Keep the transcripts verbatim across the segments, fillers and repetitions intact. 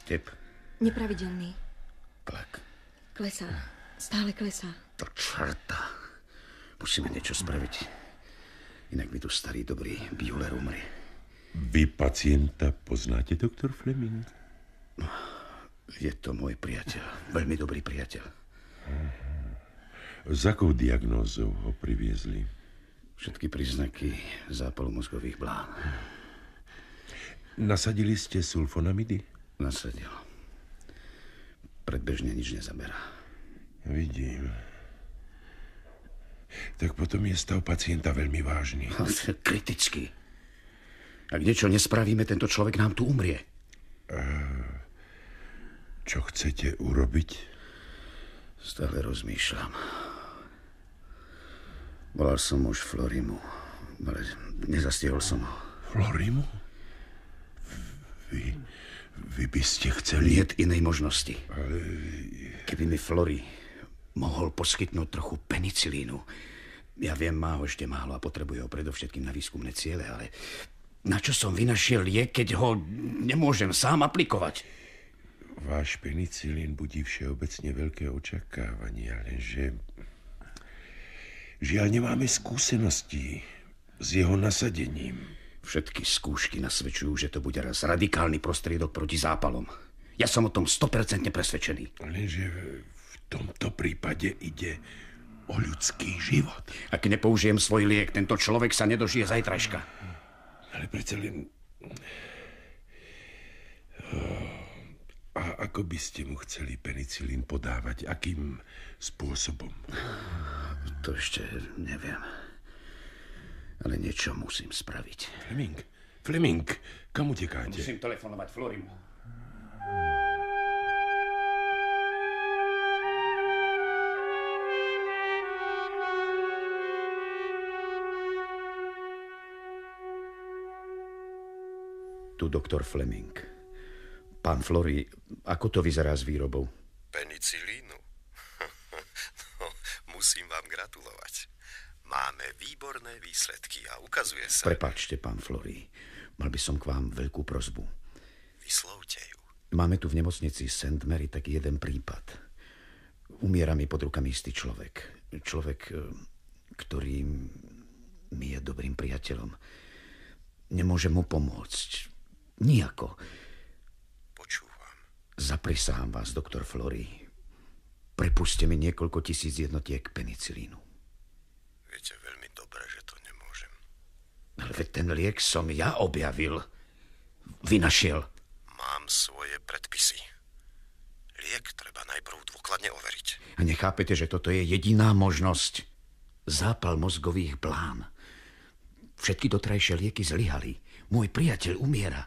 Tep. Nepravidelný. Tlak. Klesá. Stále klesá. To čarta. Musíme niečo spraviť. Inak mi tu starý dobrý Bueller umrie. Vy pacienta poznáte, doktor Fleming? Je to môj priateľ. Veľmi dobrý priateľ. Aha. S akou diagnózou ho priviezli? Všetky príznaky zápalu mozgových blán. Nasadili ste sulfonamidy? Nasadil. Predbežne nič nezaberá. Vidím. Tak potom je stav pacienta veľmi vážny. Kritický. Ak niečo nespravíme, tento človek nám tu umrie. A čo chcete urobiť? Stále rozmýšľam. Volal som už Florimu, ale nezastihol som ho. Florimu? Vy, vy by ste chceli... Niet inej možnosti. Ale... Keby mi Flori mohol poskytnúť trochu penicilínu. Ja viem, má ho ešte málo a potrebuje ho predovšetkým na výskumné ciele, ale na čo som vynašiel liek, keď ho nemôžem sám aplikovať? Váš penicilín budí všeobecne veľké očakávania, lenže... Žiaľ, nemáme skúsenosti s jeho nasadením. Všetky skúšky nasvedčujú, že to bude raz radikálny prostriedok proti zápalom. Ja som o tom sto percent presvedčený. Lenže v tomto prípade ide o ľudský život. Ak nepoužijem svoj liek, tento človek sa nedožije zajtrajška. Ale predsa len... A ako by ste mu chceli penicilín podávať? Akým spôsobom? To ešte neviem. Ale niečo musím spraviť. Fleming, Fleming, kam utekáte? Musím telefonovať Florimu. Tu doktor Fleming. Pán Flori, ako to vyzerá s výrobou? Penicilínu? No, musím vám gratulovať. Máme výborné výsledky a ukazuje sa... Prepáčte, pán Flori. Mal by som k vám veľkú prosbu. Vyslovte ju. Máme tu v nemocnici Saint Mary taký jeden prípad. Umiera mi pod rukami istý človek. Človek, ktorý mi je dobrým priateľom. Nemôžem mu pomôcť. Nijako. Počúvam. Zaprisahám vás, doktor Flori. Prepuste mi niekoľko tisíc jednotiek penicilínu. Viete veľmi dobre, že to nemôžem. Ale veď ten liek som ja objavil. Vynašiel. Mám svoje predpisy. Liek treba najprv dôkladne overiť. A nechápete, že toto je jediná možnosť? Zápal mozgových blán. Všetky dotrajšie lieky zlyhali. Môj priateľ umiera.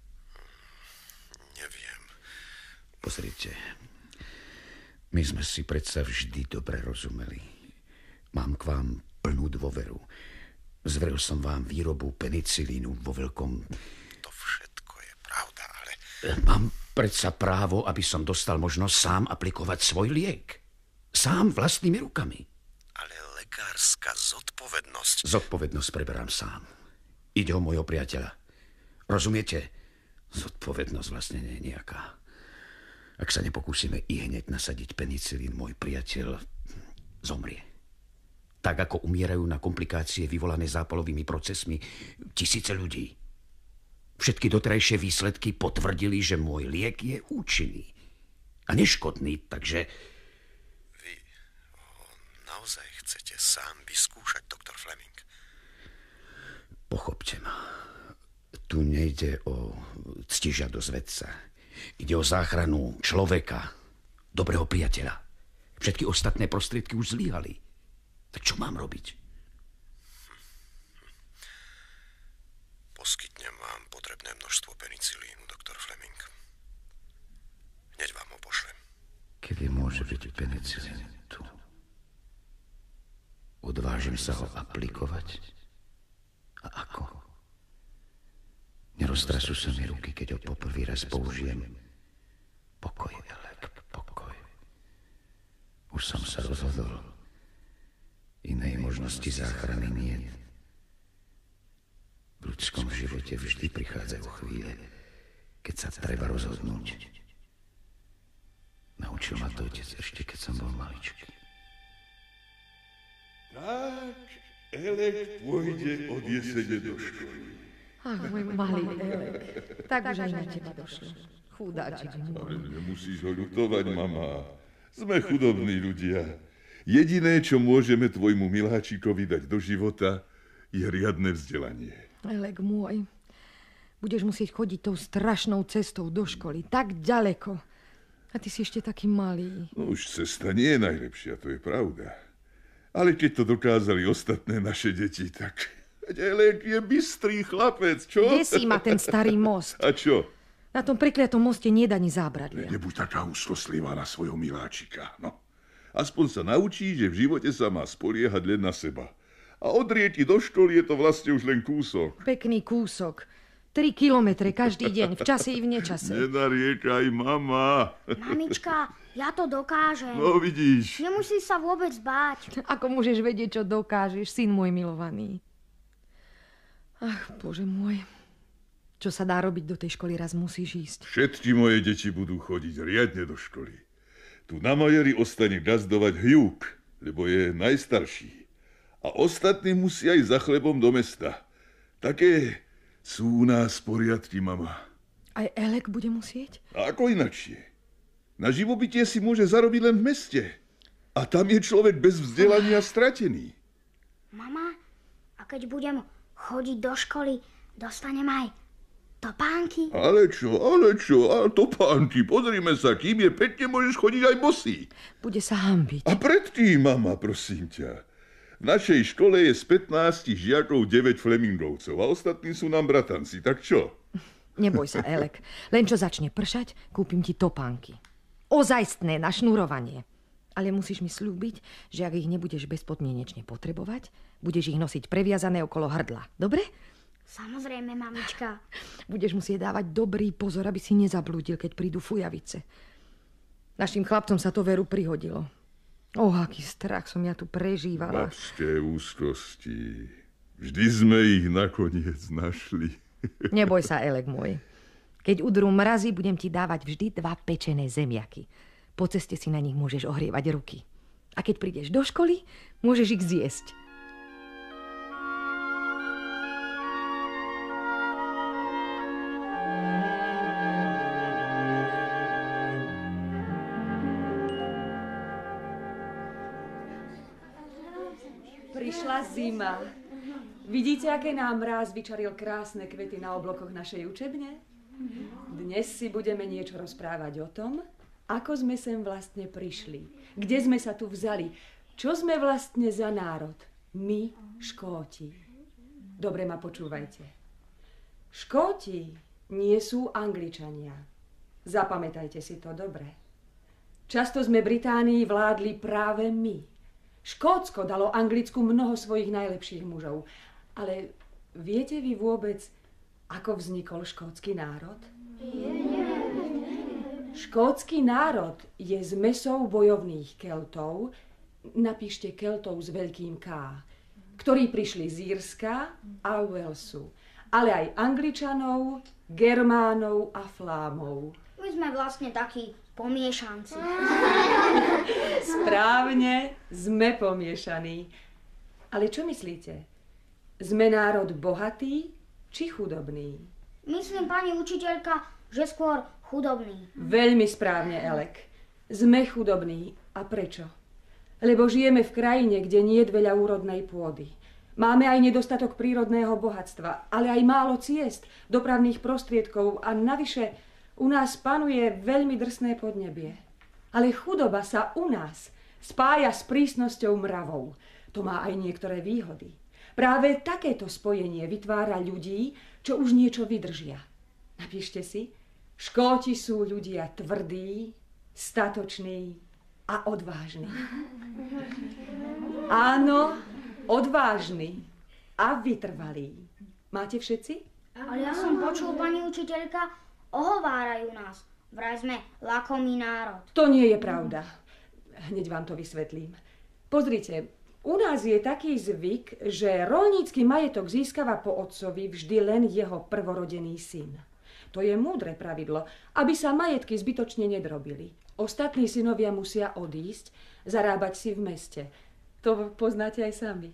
Neviem. Pozrite, my sme si predsa vždy dobre rozumeli. Mám k vám plnú dôveru. Zveril som vám výrobu penicilínu vo veľkom... To všetko je pravda, ale... Mám predsa právo, aby som dostal možnosť sám aplikovať svoj liek. Sám vlastnými rukami. Ale lekárska zodpovednosť... Zodpovednosť preberám sám. Ide o môjho priateľa. Rozumiete? Zodpovednosť vlastne nie je nejaká. Ak sa nepokúsime i hneď nasadiť penicilín, môj priateľ zomrie. Tak ako umierajú na komplikácie vyvolané zápalovými procesmi tisíce ľudí. Všetky doterajšie výsledky potvrdili, že môj liek je účinný a neškodný, takže... Vy ho naozaj chcete sám vyskúšať, doktor Fleming? Pochopte ma. Tu nejde o ctižiadosť vedca. Ide o záchranu človeka, dobrého priateľa. Všetky ostatné prostriedky už zlyhali. Tak čo mám robiť? Poskytnem vám potrebné množstvo penicilínu, doktor Fleming. Hneď vám ho pošlem. Kedy môže byť penicilín tu? Odvážim sa ho aplikovať? A ako? Neroztrasú sa mi ruky, keď ho poprvý raz použijem. Pokoj, Elek, pokoj. Už som sa rozhodol. Inej možnosti záchrany nie. V ľudskom živote vždy prichádzajú chvíle, keď sa treba rozhodnúť. Naučil ma to otec ešte, keď som bol maličký. Tak, Elek pôjde od jesene do školy. Ach, môj malý Elek, tak už aj na teba došlo. Chudáčik môj. Ale nemusíš ho ľutovať, mama. Sme chudobní ľudia. Jediné, čo môžeme tvojmu miláčikovi dať do života, je riadne vzdelanie. Elek môj, budeš musieť chodiť tou strašnou cestou do školy, tak ďaleko. A ty si ešte taký malý. No už cesta nie je najlepšia, to je pravda. Ale keď to dokázali ostatné naše deti, tak... Elek je bystrý chlapec, čo? Desí ma ten starý most. A čo? Na tom prekliatom moste nedá ni zábradlia. Nebuď taká úzkostlivá na svojho miláčika, no. Aspoň sa naučí, že v živote sa má spoliehať len na seba. A odrieť ti do školy je to vlastne už len kúsok. Pekný kúsok. Tri kilometre každý deň, v čase i v nečase. Nenariekaj, mama. Mamička, ja to dokážem. No vidíš. Nemusíš sa vôbec báť. Ako môžeš vedieť, čo dokážeš, syn môj milovaný? Ach, Bože môj. Čo sa dá robiť do tej školy, raz musíš ísť. Všetky moje deti budú chodiť riadne do školy. Tu na Majeri ostane gazdovať Hjuk, lebo je najstarší. A ostatní musia ísť za chlebom do mesta. Také sú u nás poriadky, mama. Aj Elek bude musieť? A ako inakšie? Na živobytie si môže zarobiť len v meste. A tam je človek bez vzdelania stratený. Mama, a keď budem chodiť do školy, dostanem aj topánky? Ale čo, ale čo, ale topánky, pozrime sa, kým je pekne, môžeš chodiť aj bosý. Bude sa hanbiť. A predtým, mama, prosím ťa. V našej škole je z pätnástich žiakov deväť Flemingovcov a ostatní sú nám bratanci, tak čo? Neboj sa, Elek. Len čo začne pršať, kúpim ti topánky. Ozajstné na šnurovanie. Ale musíš mi slúbiť, že ak ich nebudeš bezpodmienečne potrebovať, budeš ich nosiť previazané okolo hrdla. Dobre? Samozrejme, mamička. Budeš musieť dávať dobrý pozor, aby si nezablúdil, keď prídu fujavice. Našim chlapcom sa to veru prihodilo. Oh, aký strach som ja tu prežívala. Babské úzkosti. Vždy sme ich nakoniec našli. Neboj sa, Elek môj. Keď udrú mrazy, budem ti dávať vždy dva pečené zemiaky. Po ceste si na nich môžeš ohrievať ruky. A keď prídeš do školy, môžeš ich zjesť. Prišla zima. Vidíte, aké nám mráz vyčaril krásne kvety na oblokoch našej učebne? Dnes si budeme niečo rozprávať o tom, ako sme sem vlastne prišli. Kde sme sa tu vzali. Čo sme vlastne za národ. My, Škóti. Dobre ma počúvajte. Škóti nie sú Angličania. Zapamätajte si to dobre. Často sme Británii vládli práve my. Škótsko dalo Anglicku mnoho svojich najlepších mužov. Ale viete vy vôbec, ako vznikol škótsky národ? Škótsky národ je zmesou bojovných Keltov, napíšte Keltov s veľkým K, ktorí prišli z Írska a Walesu, ale aj Angličanov, Germánov a Flámov. My sme vlastne takí pomiešanci. Správne, sme pomiešaní. Ale čo myslíte? Sme národ bohatý či chudobný? Myslím, pani učiteľka, že skôr chudobný. Veľmi správne, Elek. Sme chudobní. A prečo? Lebo žijeme v krajine, kde nie je veľa úrodnej pôdy. Máme aj nedostatok prírodného bohatstva, ale aj málo ciest, dopravných prostriedkov a navyše u nás panuje veľmi drsné podnebie. Ale chudoba sa u nás spája s prísnosťou mravov. To má aj niektoré výhody. Práve takéto spojenie vytvára ľudí, čo už niečo vydržia. Napíšte si, Škóti sú ľudia tvrdí, statoční a odvážni. Áno, odvážni a vytrvalí. Máte všetci? Ale ja som počul, pani učiteľka, ohovárajú nás. Vraj sme lakomý národ. To nie je pravda. Hneď vám to vysvetlím. Pozrite, u nás je taký zvyk, že roľnícky majetok získava po otcovi vždy len jeho prvorodený syn. To je múdre pravidlo, aby sa majetky zbytočne nedrobili. Ostatní synovia musia odísť, zarábať si v meste. To poznáte aj sami.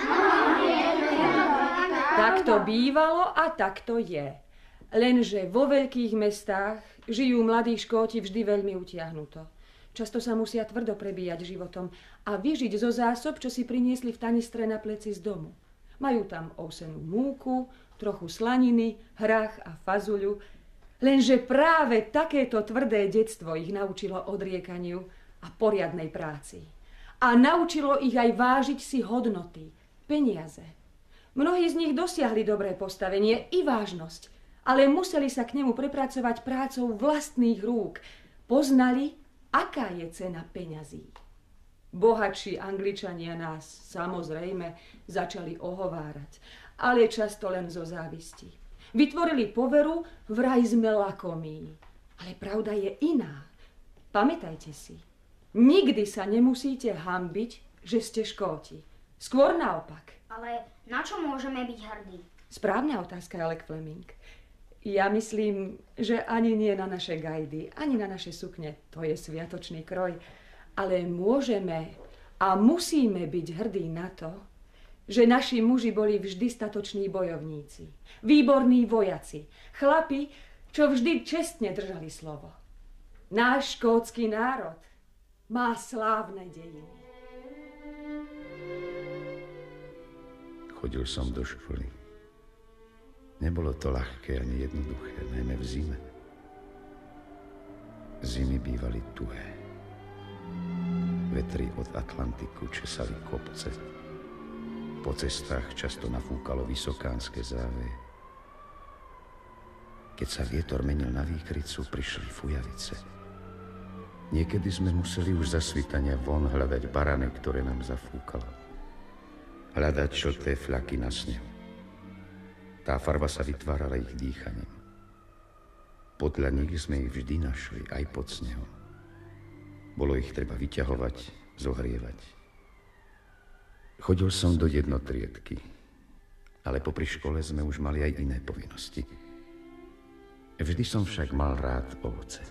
Tak to bývalo a tak to je. Lenže vo veľkých mestách žijú mladí Škóti vždy veľmi utiahnuto. Často sa musia tvrdo prebíjať životom a vyžiť zo zásob, čo si priniesli v tanistre na pleci z domu. Majú tam ovsenú múku, trochu slaniny, hrách a fazuľu. Lenže práve takéto tvrdé detstvo ich naučilo odriekaniu a poriadnej práci. A naučilo ich aj vážiť si hodnoty, peniaze. Mnohí z nich dosiahli dobré postavenie i vážnosť, ale museli sa k nemu prepracovať prácou vlastných rúk. Poznali, aká je cena peňazí. Bohatší Angličania nás samozrejme začali ohovárať, ale často len zo závisti. Vytvorili poveru, vraj sme lakomí. Ale pravda je iná. Pamätajte si, nikdy sa nemusíte hanbiť, že ste Škóti. Skôr naopak. Ale na čo môžeme byť hrdí? Správna otázka, Alec Fleming. Ja myslím, že ani nie na naše gajdy, ani na naše sukne. To je sviatočný kroj. Ale môžeme a musíme byť hrdí na to, že naši muži boli vždy statoční bojovníci, výborní vojaci, chlapi, čo vždy čestne držali slovo. Náš škótsky národ má slávne dejiny. Chodil som do školy. Nebolo to ľahké ani jednoduché, najmä v zime. Zimy bývali tuhé. Vetry od Atlantiku česali kopce. Po cestách často nafúkalo vysokánske záveje. Keď sa vietor menil na výkricu, prišli fujavice. Niekedy sme museli už za svitania von hľadať barane, ktoré nám zafúkalo. Hľadať žlté fľaky na snehu. Tá farba sa vytvárala ich dýchaním. Podľa nich sme ich vždy našli, aj pod snehom. Bolo ich treba vyťahovať, zohrievať. Chodil som do jednotriedky, ale popri škole sme už mali aj iné povinnosti. Vždy som však mal rád ovce.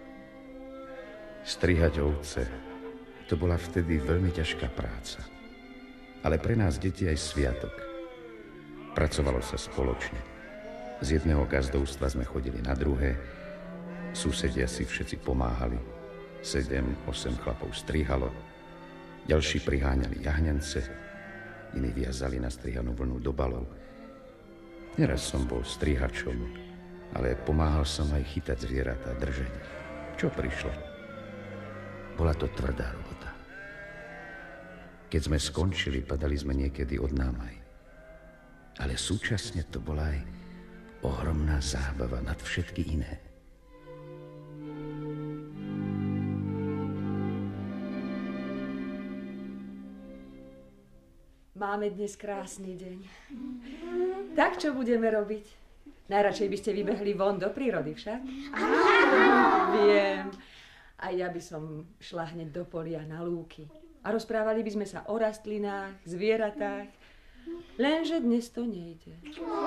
Strihať ovce, to bola vtedy veľmi ťažká práca. Ale pre nás deti aj sviatok. Pracovalo sa spoločne. Z jedného gazdovstva sme chodili na druhé, susedia si všetci pomáhali. Sedem, osem chlapov strihalo, ďalší priháňali jahňance, iní viazali na strihanú vlnu do balov. Neraz som bol strihačom, ale pomáhal som aj chytať zvieratá, držať ich. Čo prišlo? Bola to tvrdá robota. Keď sme skončili, padali sme niekedy od námaj. Ale súčasne to bola aj ohromná zábava nad všetky iné. Máme dnes krásny deň. Tak čo budeme robiť? Najradšej by ste vybehli von do prírody však? Viem. A ja by som šla hneď do polia na lúky. A rozprávali by sme sa o rastlinách, zvieratách. Lenže dnes to nejde.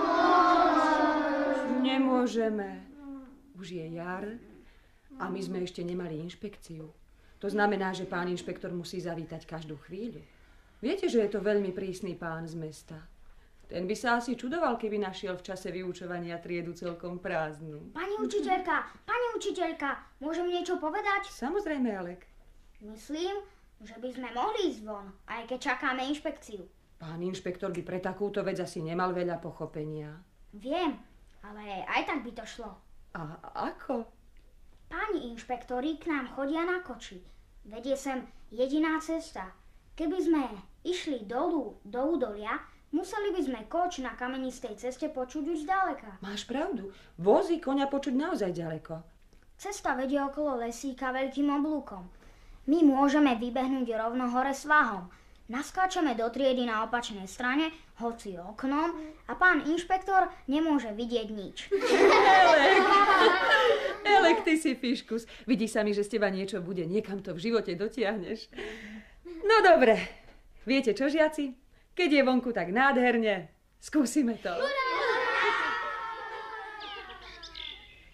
Nemôžeme. Už je jar a my sme ešte nemali inšpekciu. To znamená, že pán inšpektor musí zavítať každú chvíľu. Viete, že je to veľmi prísny pán z mesta. Ten by sa asi čudoval, keby našiel v čase vyučovania triedu celkom prázdnu. Pani učiteľka, pani učiteľka, môžem niečo povedať? Samozrejme, Alek. Myslím, že by sme mohli ísť von, aj keď čakáme inšpekciu. Pán inšpektor by pre takúto vec asi nemal veľa pochopenia. Viem, ale aj tak by to šlo. A ako? Páni inšpektori k nám chodia na koči. Vedie sem jediná cesta. Keby sme išli dolu, do údolia, museli by sme koč na kamenistej ceste počuť už zďaleka. Máš pravdu. Vozy koňa počuť naozaj ďaleko. Cesta vedie okolo lesíka veľkým oblúkom. My môžeme vybehnúť rovno hore svahom. Naskáčeme do triedy na opačnej strane, hoci oknom, a pán inšpektor nemôže vidieť nič. Elek, Elek, ty si fiškus. Vidí sa mi, že z teba niečo bude. Niekam to v živote dotiahneš. No dobre, viete čo, žiaci? Keď je vonku tak nádherne, skúsime to.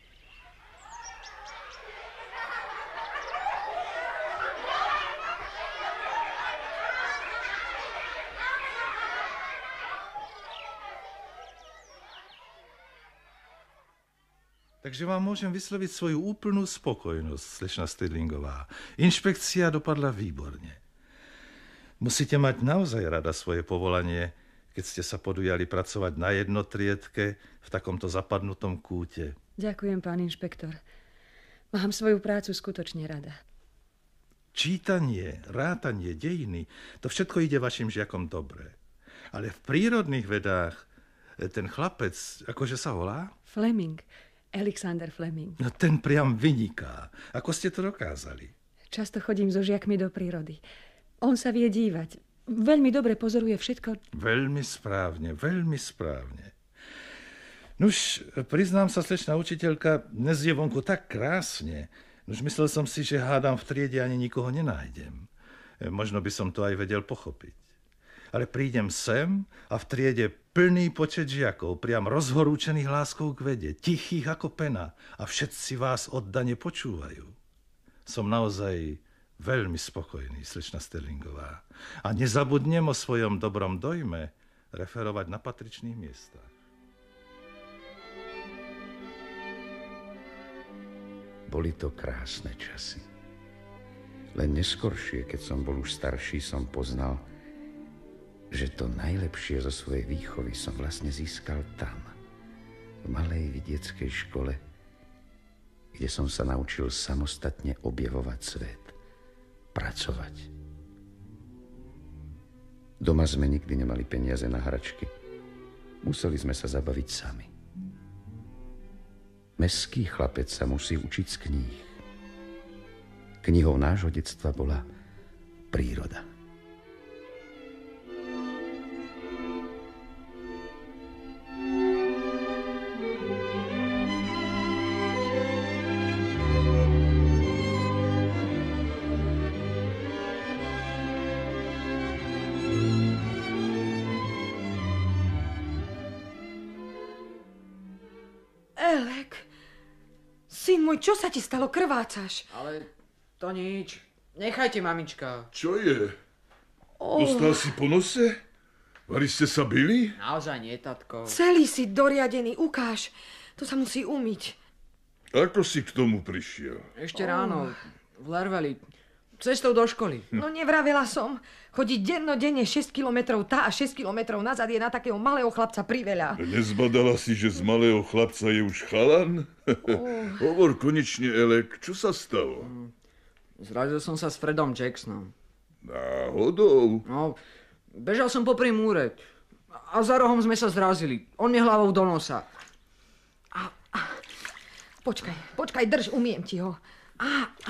Takže vám môžem vysloviť svoju úplnú spokojnosť, slečna Stedlingová. Inšpekcia dopadla výborne. Musíte mať naozaj rada svoje povolanie, keď ste sa podujali pracovať na jednotriedke v takomto zapadnutom kúte. Ďakujem, pán inšpektor. Mám svoju prácu skutočne rada. Čítanie, rátanie, dejiny, to všetko ide vašim žiakom dobre. Ale v prírodných vedách ten chlapec, akože sa volá? Fleming. Alexander Fleming. No ten priam vyniká. Ako ste to dokázali? Často chodím so žiakmi do prírody. On sa vie dívať. Veľmi dobre pozoruje všetko. Veľmi správne, veľmi správne. Nuž, priznám sa, slečná učiteľka, dnes je vonku tak krásne. Nuž, myslel som si, že hádam v triede ani nikoho nenájdem. Možno by som to aj vedel pochopiť. Ale prídem sem a v triede plný počet žiakov, priam rozhorúčených láskou k vede, tichých ako pena a všetci vás oddane počúvajú. Som naozaj veľmi spokojný, slečna Sterlingová. A nezabudnem o svojom dobrom dojme referovať na patričných miestach. Boli to krásne časy. Len neskoršie, keď som bol už starší, som poznal, že to najlepšie zo svojej výchovy som vlastne získal tam, v malej vidieckej škole, kde som sa naučil samostatne objavovať svet, pracovať. Doma sme nikdy nemali peniaze na hračky. Museli sme sa zabaviť sami. Mestský chlapec sa musí učiť z kníh. Knihou nášho detstva bola príroda. Môj, čo sa ti stalo? Krvácaš? Ale to nič. Nechajte, mamička. Čo je? Oh. Dostal si po nose? Vari ste sa bili? Naozaj nie, tatko. Celý si doriadený, ukáž. To sa musí umyť. Ako si k tomu prišiel? Ešte oh. ráno. V Larveli. Cestou do školy. No nevravela som. Chodiť dennodenne šesť kilometrov tá a šesť kilometrov nazad je na takého malého chlapca priveľa. Nezbadala si, že z malého chlapca je už chalan? Oh. Hovor konečne, Elek, čo sa stalo? Zrazil som sa s Fredom Jacksonom. Náhodou? No, bežal som popri múre a za rohom sme sa zrazili. On mi hlavou do nosa. A, a, počkaj, počkaj, drž, umiem ti ho. A, a.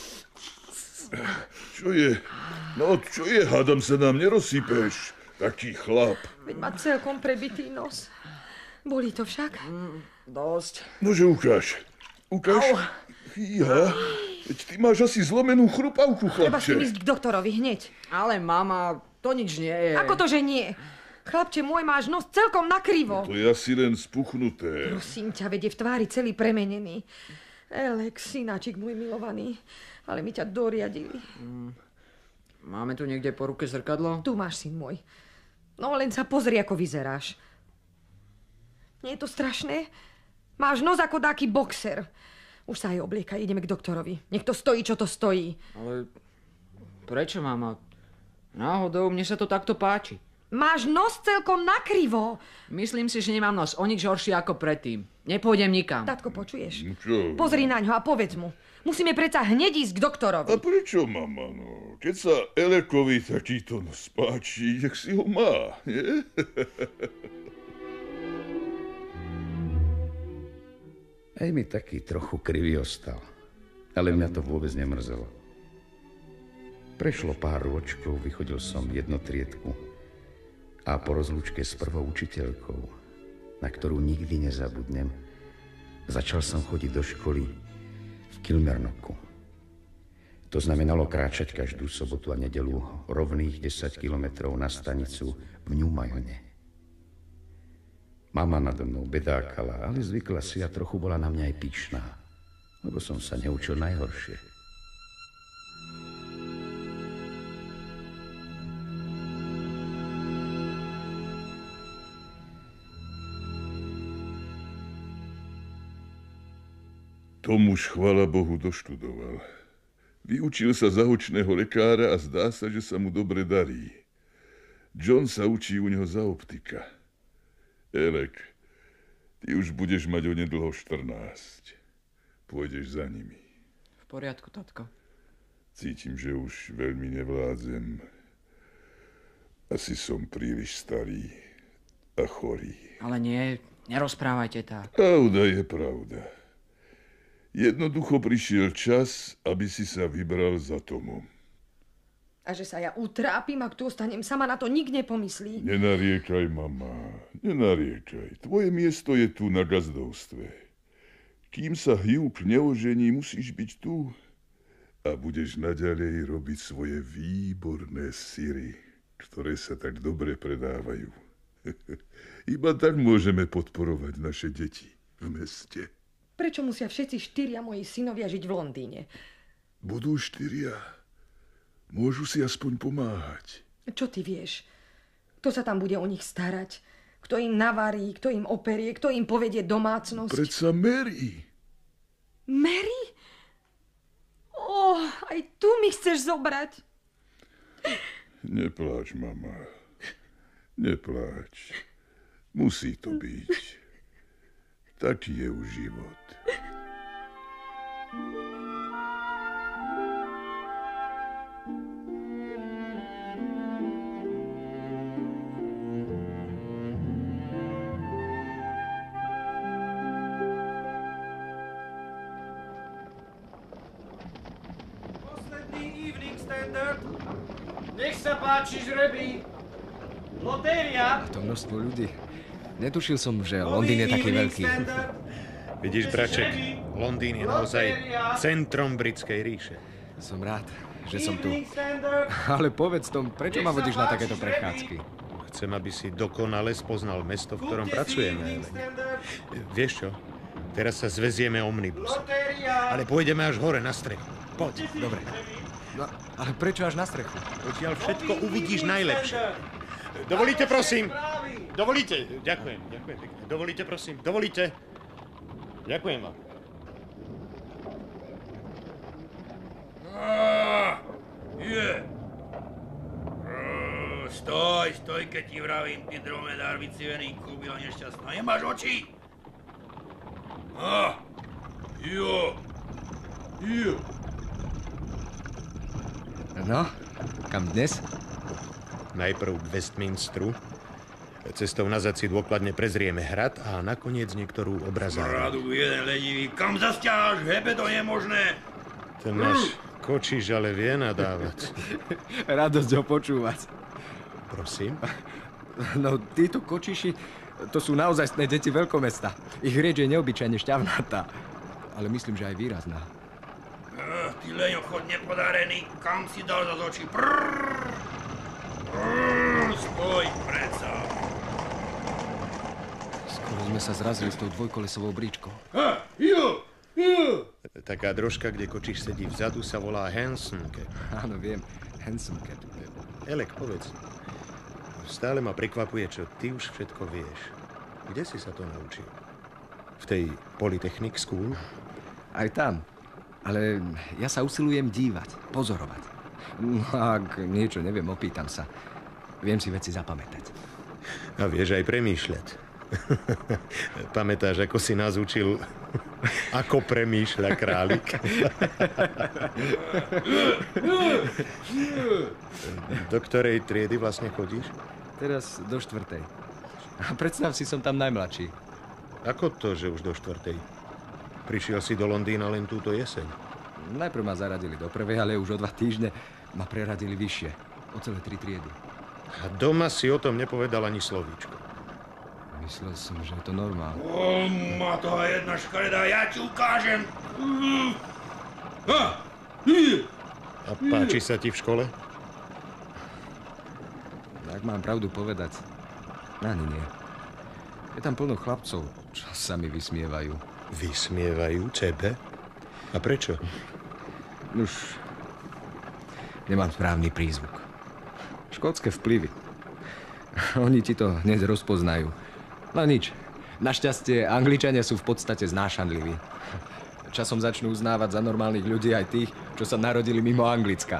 Čo je? No, čo je? Hádam sa nám nerozsypeš. Taký chlap. Veď má celkom prebitý nos. Bolí to však? Mm, dosť. Nože ukáž. Ukáž. Au. Fíha. Veď ty máš asi zlomenú chrupavku, chlapče. Treba s tým ísť k doktorovi hneď. Ale mama, to nič nie je. Ako to, že nie? Chlapče môj, máš nos celkom nakrivo. To je asi len spuchnuté. Prosím ťa, veď je v tvári celý premenený. Elek, synáčik môj milovaný. Ale my ťa doriadili. Mm. Máme tu niekde po ruke zrkadlo? Tu máš, syn môj. No len sa pozri, ako vyzeráš. Nie je to strašné? Máš nos ako dáky boxer. Už sa aj obliekaj, ideme k doktorovi. Nech to stojí, čo to stojí. Ale prečo, mama? Náhodou, mne sa to takto páči. Máš nos celkom nakrivo. Myslím si, že nemám nos o nič horší ako predtým. Nepôjdem nikam. Tatko, počuješ? Čo? Pozri na ňo a povedz mu. Musíme predsa hneď ísť k doktorovi. A prečo, mama? No, keď sa Elekovi takýto nos páči, jak si ho má, nie? Aj mi taký trochu krivý ostal. Ale mňa to vôbec nemrzelo. Prešlo pár ročkov, vychodil som jednotriedku. A po rozlúčke s prvou učiteľkou, na ktorú nikdy nezabudnem, začal som chodiť do školy v Kilmernoku. To znamenalo kráčať každú sobotu a nedeľu rovných desať kilometrov na stanicu v Newmayone. Mama nado mnou bedákala, ale zvykla si a trochu bola na mňa aj pyšná, lebo som sa neučil najhoršie. Tomuž, chvála Bohu, doštudoval. Vyučil sa za očného lekára a zdá sa, že sa mu dobre darí. John sa učí u neho za optika. Elek, ty už budeš mať onedlho štrnásť. Pôjdeš za nimi. V poriadku, tatko. Cítim, že už veľmi nevládzem. Asi som príliš starý a chorý. Ale nie, nerozprávajte tak. Pravda je pravda. Jednoducho prišiel čas, aby si sa vybral za Tomom. A že sa ja utrápim, ak tu ostanem sama, na to nik nepomyslí. Nenariekaj, mama, nenariekaj. Tvoje miesto je tu na gazdovstve. Kým sa Hugh neožení, musíš byť tu a budeš naďalej robiť svoje výborné syry, ktoré sa tak dobre predávajú. Iba tak môžeme podporovať naše deti v meste. Prečo musia všetci štyria moji synovia žiť v Londýne? Budú štyria. Môžu si aspoň pomáhať. Čo ty vieš? Kto sa tam bude o nich starať? Kto im navarí, kto im operie, kto im povedie domácnosť? Predsa Mary. Mary? Ó, aj tu mi chceš zobrať. Nepláč, mama. Nepláč. Musí to byť. Taký je už život. Nech sa páči, žreby. Lotéria. To množstvo ľudí. Netušil som, že Londýn je taký veľký. Vidíš, braček, Londýn je naozaj centrom britskej ríše. Som rád, že som tu. Ale povedz Tom, prečo ma vodíš na takéto prechádzky? Chcem, aby si dokonale spoznal mesto, v ktorom pracujeme. Vieš čo? Teraz sa zvezieme omnibusom. Ale pôjdeme až hore na strechu. Poď. Dobre. No, ale prečo až na strechu? Odtiaľ všetko uvidíš najlepšie. Dovolíte, prosím. Dovolíte. Ďakujem, ďakujem pekne. Dovolíte, prosím. Dovolíte. Ďakujem vám. Ah, je. Stoj, stoj, keď ti vravím, ty dromedár vycivený kúbila nešťastná. Nemáš oči? Ah, jo. Jo. No, kam dnes? Najprv k Westminsteru. Cestou nazad si dôkladne prezrieme hrad a nakoniec niektorú obrazárnu. Radu jeden ledivý. Kam zasťaháš? Hebe, to je možné. Ten náš kočiš ale vie nadávať. Radosť ho počúvať. Prosím? No, títo kočiši, to sú naozajstné deti veľkomesta. Ich rieč je neobyčajne šťavnatá. Ale myslím, že aj výrazná. Uh, ty leňochod nepodarený, kam si dal za oči? Prrrr. Prrrr, stoj, predsa. Skoro sme sa zrazili s tou dvojkolesovou bríčkou. Ha, jo, jo. Taká drožka, kde kočiš sedí vzadu, sa volá Hansom Cab. Áno, viem, Hansom Cab. Elek, povedz. Stále ma prekvapuje, čo ty už všetko vieš. Kde si sa to naučil? V tej Polytechnic School? Aj tam. Ale ja sa usilujem dívať, pozorovať. No, ak niečo neviem, opýtam sa. Viem si veci zapamätať. A vieš aj premýšľať. Pamätáš, ako si nás učil, ako premýšľa králik? Do ktorej triedy vlastne chodíš? Teraz do štvrtej. A predstav si, som tam najmladší. Ako to, že už do štvrtej? Prišiel si do Londýna len túto jeseň. Najprv ma zaradili do prvej, ale už o dva týždne ma preradili vyššie. O celé tri triedy. A doma si o tom nepovedal ani slovíčko. Myslel som, že je to normálne. O, má to jedna škareda, ja ti ukážem. A páči sa ti v škole? Ak mám pravdu povedať, ani nie. Je tam plno chlapcov, čo sa mi vysmievajú. Vysmievajú tebe? A prečo? Už nemám správny prízvuk. Škótske vplyvy. Oni ti to hneď rozpoznajú. No nič. Našťastie, Angličania sú v podstate znášanliví. Časom začnú uznávať za normálnych ľudí aj tých, čo sa narodili mimo Anglicka.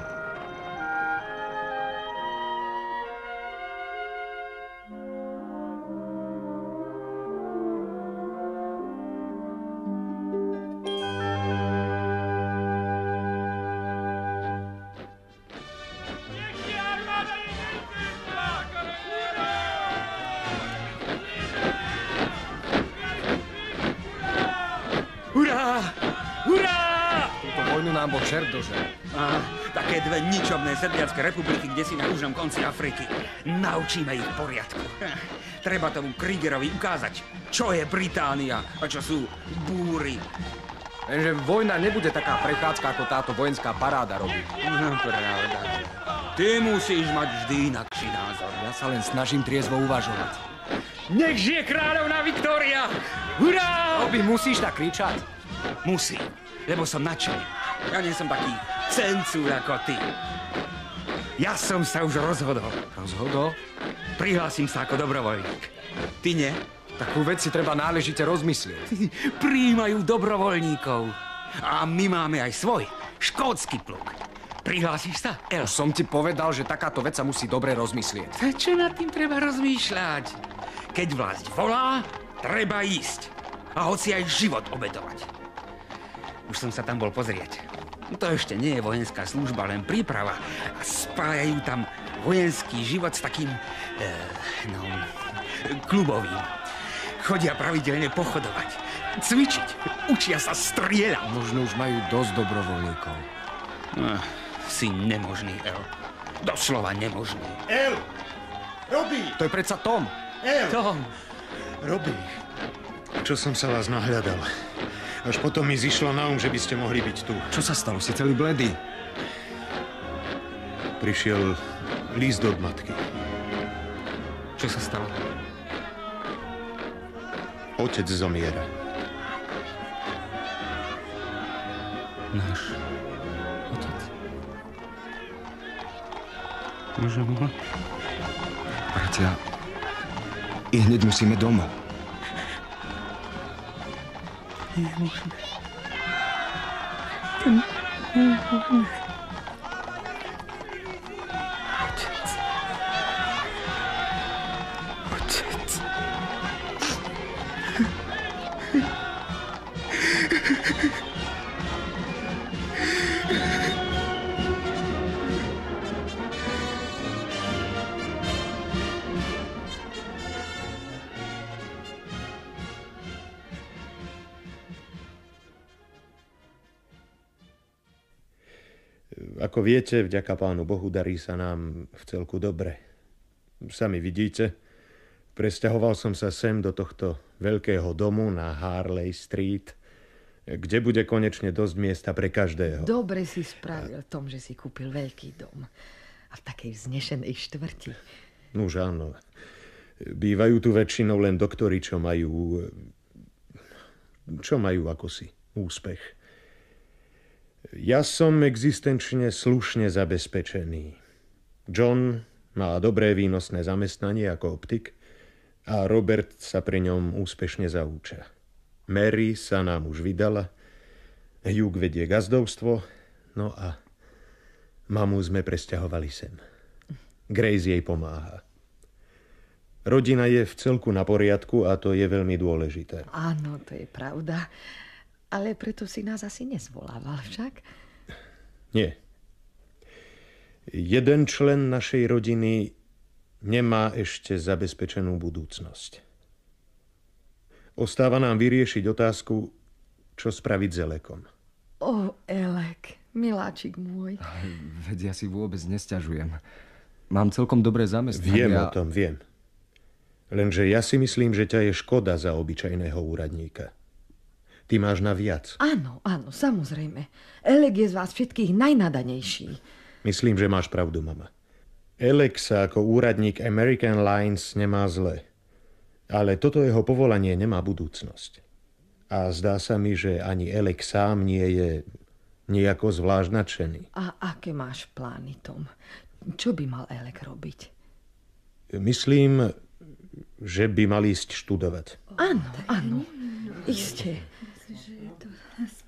Á, také dve ničomné srdiacké republiky, kde si na južnom konci Afriky. Naučíme ich poriadku. Treba tomu Kriegerovi ukázať, čo je Británia a čo sú búry. Lenže vojna nebude taká prechádzka, ako táto vojenská paráda robí. No, pravda. Ty musíš mať vždy inakší názor. Ja sa len snažím triezvo uvažovať. Nech žije kráľovná Viktória! Hurá! Robi, musíš tak kričať? Musím, lebo som nadšený. Ja nie som taký cencúr ako ty. Ja som sa už rozhodol. Rozhodol? Prihlásim sa ako dobrovoľník. Ty nie? Takú vec si treba náležite rozmyslieť. Prijímajú dobrovoľníkov. A my máme aj svoj, škótsky pluk. Prihlásiš sa, El? Som ti povedal, že takáto vec sa musí dobre rozmyslieť. Čo nad tým treba rozmýšľať? Keď vlast volá, treba ísť. A hoci aj život obedovať. Už som sa tam bol pozrieť. To ešte nie je vojenská služba, len príprava. A spájajú tam vojenský život s takým, e, no, klubovým. Chodia pravidelne pochodovať, cvičiť, učia sa strieľať. Možno už majú dosť dobrovoľníkov. No, si nemožný, El. Doslova nemožný. El! Robi! To je predsa Tom. El! Tom! Robi, čo som sa vás nahľadal. Až potom mi zišlo na um, že by ste mohli byť tu. Čo sa stalo? Si celý bledý. Prišiel list od matky. Čo sa stalo? Otec zomiera. Náš otec. Môže mohla? Bratia, i hneď musíme domov. Nie je možné. To nie je možné. Otec. Otec. Ako viete, vďaka Pánu Bohu darí sa nám v celku dobre. Sami vidíte, presťahoval som sa sem do tohto veľkého domu na Harley Street, kde bude konečne dosť miesta pre každého. Dobre si spravil Tom, že si kúpil veľký dom. A v takej vznešenej štvrti. Nuž áno. Bývajú tu väčšinou len doktori, čo majú... čo majú akosi úspech. Ja som existenčne slušne zabezpečený. John má dobré výnosné zamestnanie ako optik a Robert sa pri ňom úspešne zaúča. Mary sa nám už vydala, Hugh vedie gazdovstvo, no a mamu sme presťahovali sem. Grace jej pomáha. Rodina je v celku na poriadku a to je veľmi dôležité. Áno, to je pravda. Ale preto si nás asi nezvolával však? Nie. Jeden člen našej rodiny nemá ešte zabezpečenú budúcnosť. Ostáva nám vyriešiť otázku, čo spraviť s Elekom. O, Elek, miláčik môj. Veď ja si vôbec nesťažujem. Mám celkom dobré zamestnanie. Viem a... o tom, viem. Lenže ja si myslím, že ťa je škoda za obyčajného úradníka. Ty máš na viac. Áno, áno, samozrejme. Elek je z vás všetkých najnadanejší. Myslím, že máš pravdu, mama. Elek sa ako úradník American Lines nemá zle. Ale toto jeho povolanie nemá budúcnosť. A zdá sa mi, že ani Elek sám nie je nejako zvlášť nadšený. A aké máš plány, Tom? Čo by mal Elek robiť? Myslím, že by mal ísť študovať. Áno, áno. Iste. Že je to správne.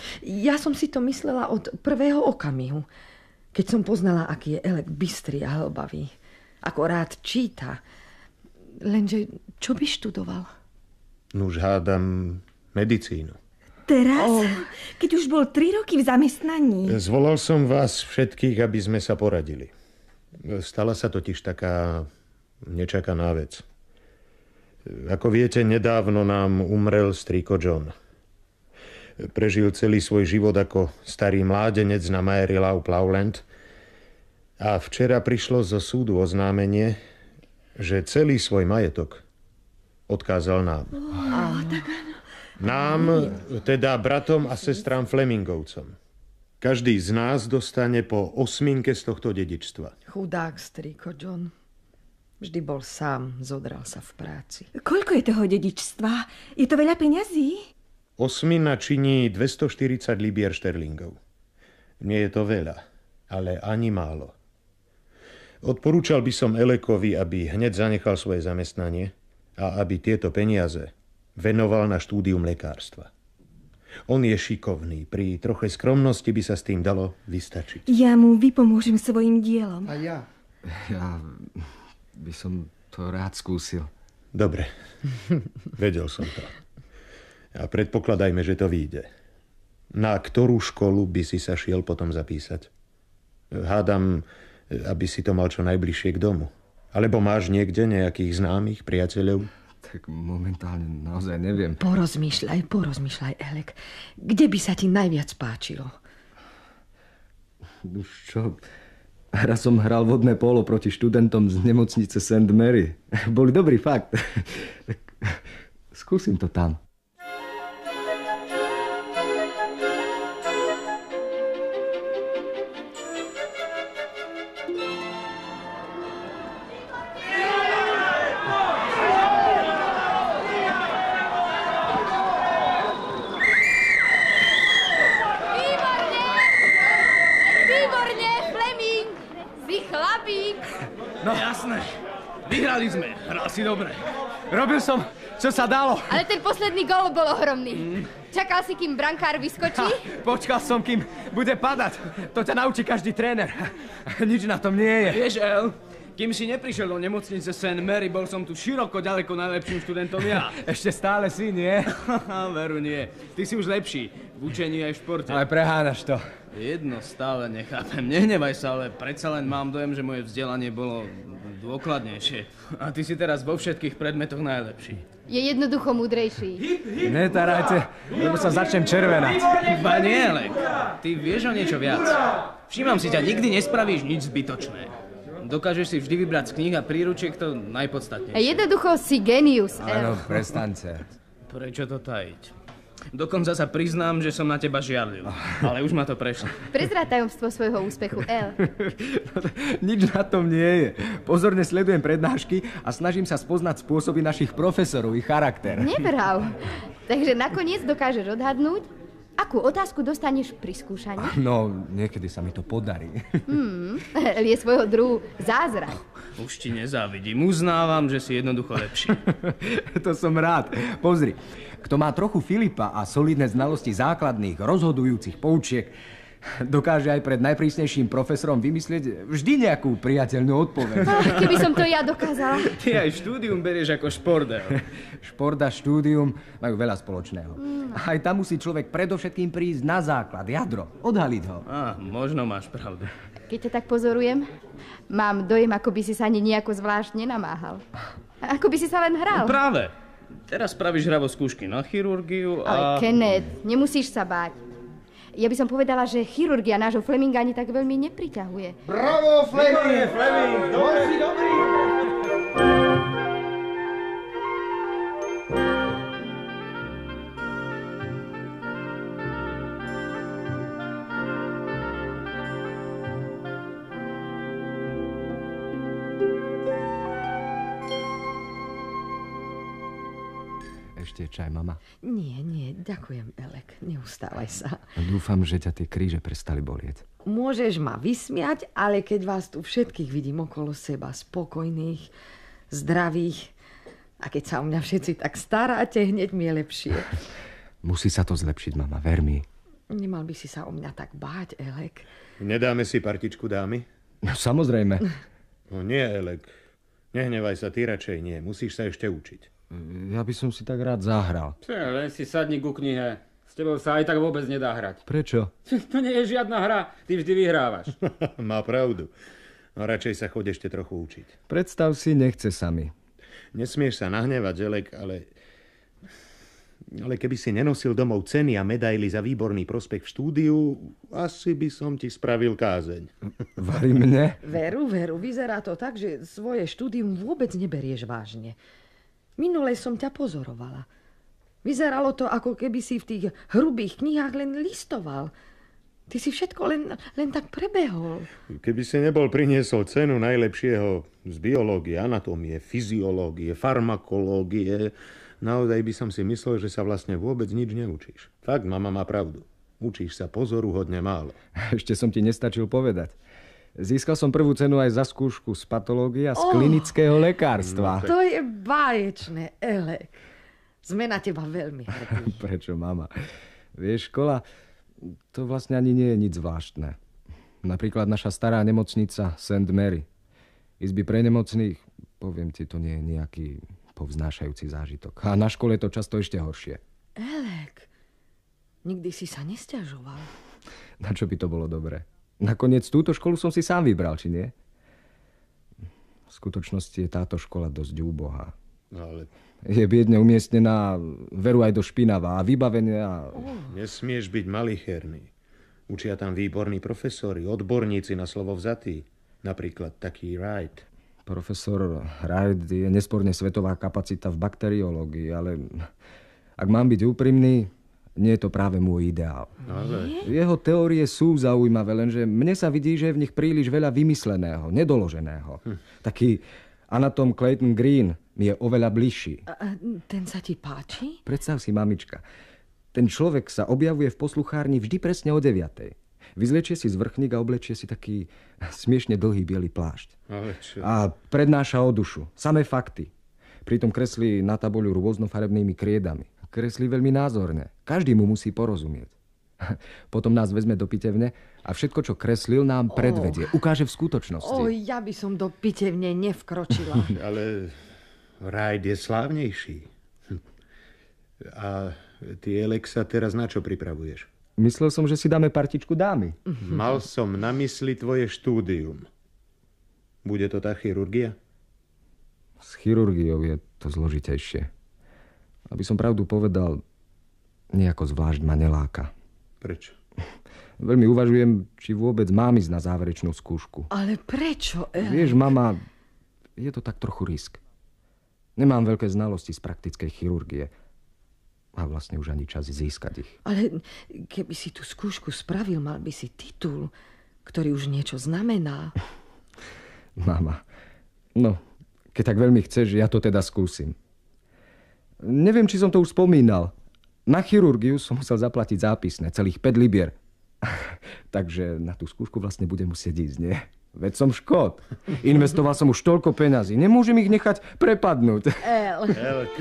Ja som si to myslela od prvého okamihu, keď som poznala, aký je Elek bystrý a hlbavý. Ako rád číta. Lenže čo by študoval? Nuž hádam medicínu. Teraz? Oh. Keď už bol tri roky v zamestnaní. Zvolal som vás všetkých, aby sme sa poradili. Stala sa totiž taká nečakaná vec. Ako viete, nedávno nám umrel strýko John. Prežil celý svoj život ako starý mládenec na Mairie Law Plowland a včera prišlo zo súdu oznámenie, že celý svoj majetok odkázal nám. Oh, tak áno. Nám, teda bratom a sestrám Flemingovcom. Každý z nás dostane po osminke z tohto dedičstva. Chudák strýko John. Vždy bol sám, zodral sa v práci. Koľko je toho dedičstva? Je to veľa peňazí? Osmina činí dvestoštyridsať libier šterlingov. Nie je to veľa, ale ani málo. Odporúčal by som Elekovi, aby hneď zanechal svoje zamestnanie a aby tieto peniaze venoval na štúdium lekárstva. On je šikovný, pri troche skromnosti by sa s tým dalo vystačiť. Ja mu vypomôžem svojim dielom. A ja? Ja by som to rád skúsil. Dobre, vedel som to. A predpokladajme, že to vyjde. Na ktorú školu by si sa šiel potom zapísať? Hádam, aby si to mal čo najbližšie k domu. Alebo máš niekde nejakých známych, priateľov? Tak momentálne naozaj neviem. Porozmýšľaj, porozmýšľaj, Elek. Kde by sa ti najviac páčilo? Už čo? Raz som hral vodné pólo proti študentom z nemocnice Saint Mary. Boli dobrý fakt. Tak skúsim to tam. Asi dobre. Robil som, čo sa dalo. Ale ten posledný gól bol ohromný. Mm. Čakal si, kým brankár vyskočí? Ha, počkal som, kým bude padať. To ťa naučí každý tréner. Nič na tom nie je. Vieš, El, kým si neprišiel do nemocnice Saint Mary, bol som tu široko ďaleko najlepším študentom ja. Ešte stále si, nie? Veru nie. Ty si už lepší. V učení aj v športe. Ale prehánaš to. Jedno stále nechápem. Nehnevaj sa, ale predsa len mám dojem, že moje vzdelanie bolo dôkladnejšie. A ty si teraz vo všetkých predmetoch najlepší. Je jednoducho múdrejší. Netarajte, lebo sa začnem červenať. Iba nie, Elek. Ty vieš o niečo viac. Všímam si ťa, nikdy nespravíš nič zbytočné. Dokážeš si vždy vybrať z kníh a príručiek to najpodstatnejšie. A jednoducho si genius, El. Áno, prestaňte. Prečo to tajiť? Dokonca sa priznám, že som na teba žiarlil. Ale už ma to prešlo. Prezráť tajomstvo svojho úspechu, El. Nič na tom nie je. Pozorne sledujem prednášky a snažím sa spoznať spôsoby našich profesorov i charakter. Nevrav. Takže nakoniec dokážeš odhadnúť, akú otázku dostaneš pri skúšaní? No, niekedy sa mi to podarí. Hmm, je svojho druhu zázrak. Už ti nezávidím. Uznávam, že si jednoducho lepší. To som rád. Pozri. Kto má trochu Filipa a solidné znalosti základných, rozhodujúcich poučiek, dokáže aj pred najprísnejším profesorom vymyslieť vždy nejakú priateľnú odpoveď. Ach, keby som to ja dokázala. Ty aj štúdium berieš ako šport. Šport a štúdium majú veľa spoločného. Mm. Aj tam musí človek predovšetkým prísť na základ, jadro, odhaliť ho. Á, možno máš pravdu. Keď ťa tak pozorujem, mám dojem, ako by si sa ani nejako zvlášť nenamáhal. Ako by si sa len hral. No práve. Teraz spravíš hravo skúšky na chirurgiu a... Ale Kenneth, nemusíš sa báť. Ja by som povedala, že chirurgia nášho Fleminga ani tak veľmi nepriťahuje. Bravo, Fleming! Fleming! Dobrý, dobrý! Ešte čaj, mama? Nie, nie, ďakujem, Elek. Neustávaj sa. Dúfam, že ťa tie kríže prestali bolieť. Môžeš ma vysmiať, ale keď vás tu všetkých vidím okolo seba, spokojných, zdravých, a keď sa o mňa všetci tak staráte, hneď mi je lepšie. Musí sa to zlepšiť, mama, ver mi. Nemal by si sa o mňa tak báť, Elek. Nedáme si partičku, dámy? No, samozrejme. No nie, Elek. Nehnevaj sa, ty radšej nie. Musíš sa ešte učiť. Ja by som si tak rád zahral. Če, len si sadni ku knihe. S tebou sa aj tak vôbec nedá hrať. Prečo? To nie je žiadna hra. Ty vždy vyhrávaš. Má pravdu. No radšej sa choď ešte trochu učiť. Predstav si, nechce sa mi. Nesmieš sa nahnevať, Elek, ale... Ale keby si nenosil domov ceny a medaily za výborný prospech v štúdiu, asi by som ti spravil kázeň. Vari mne? Veru, veru, vyzerá to tak, že svoje štúdium vôbec neberieš vážne. Minule som ťa pozorovala. Vyzeralo to, ako keby si v tých hrubých knihách len listoval. Ty si všetko len, len tak prebehol. Keby si nebol priniesol cenu najlepšieho z biológie, anatómie, fyziológie, farmakológie, naozaj by som si myslel, že sa vlastne vôbec nič neučíš. Fakt, mama má pravdu. Učíš sa pozoruhodne málo. Ešte som ti nestačil povedať. Získal som prvú cenu aj za skúšku z patológie a z Oh. klinického lekárstva. To je báječné, Elek. Sme na teba veľmi hrdí. Prečo, mama? Vieš, škola, to vlastne ani nie je nič zvláštne. Napríklad naša stará nemocnica Saint Mary. Izby pre nemocných, poviem ti, to nie je nejaký povznášajúci zážitok. A na škole je to často ešte horšie. Elek, nikdy si sa nesťažoval. Na čo by to bolo dobré? Nakoniec túto školu som si sám vybral, či nie? V skutočnosti je táto škola dosť úbohá. Ale... Je biedne umiestnená, veru aj do špinavá a vybavenia. Oh. Nesmieš byť malicherný. Učia tam výborní profesori, odborníci na slovo vzatí. Napríklad taký Wright. Profesor Wright je nesporne svetová kapacita v bakteriológii, ale ak mám byť úprimný, nie je to práve môj ideál. Ale... Jeho teórie sú zaujímavé, lenže mne sa vidí, že je v nich príliš veľa vymysleného, nedoloženého. Hm. Taký anatom Clayton Green mi je oveľa bližší. A ten sa ti páči? Predstav si, mamička, ten človek sa objavuje v posluchárni vždy presne o deviatej. Vyzlečie si zvrchník a oblečie si taký smiešne dlhý biely plášť. Ale čo? A prednáša o dušu. Samé fakty. Pritom kreslí na tabuľu rôznofarebnými kriedami. Kreslí veľmi názorne. Každý mu musí porozumieť. Potom nás vezme do pitevne a všetko, čo kreslil, nám predvedie. Ukáže v skutočnosti. Oj, ja by som do pitevne nevkročila. Ale Wright je slávnejší. A ty, Elek, sa teraz na čo pripravuješ? Myslel som, že si dáme partičku dámy. Mal som na mysli tvoje štúdium. Bude to tá chirurgia? S chirurgiou je to zložitejšie. Aby som pravdu povedal, nejako zvlášť ma neláka. Prečo? Veľmi uvažujem, či vôbec mám ísť na záverečnú skúšku. Ale prečo, Elek? Vieš, mama, je to tak trochu risk. Nemám veľké znalosti z praktickej chirurgie. A vlastne už ani čas získať ich. Ale keby si tú skúšku spravil, mal by si titul, ktorý už niečo znamená. Mama, no, keď tak veľmi chceš, ja to teda skúsim. Neviem, či som to už spomínal. Na chirurgiu som musel zaplatiť zápisné, celých päť libier. Takže na tú skúšku vlastne budem musieť ísť, nie? Veď som škód. Investoval som už toľko peňazí. Nemôžem ich nechať prepadnúť. El. El, ty.